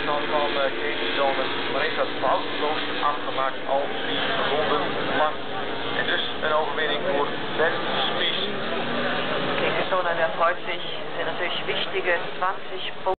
achterstand van Casey Zone, maar heeft dat foutloos afgemaakt, al 3 ronden lang. En dus een overwinning voor Ben Spies. Casey Zone, der freut sich, sind natürlich wichtige 20 Punkte.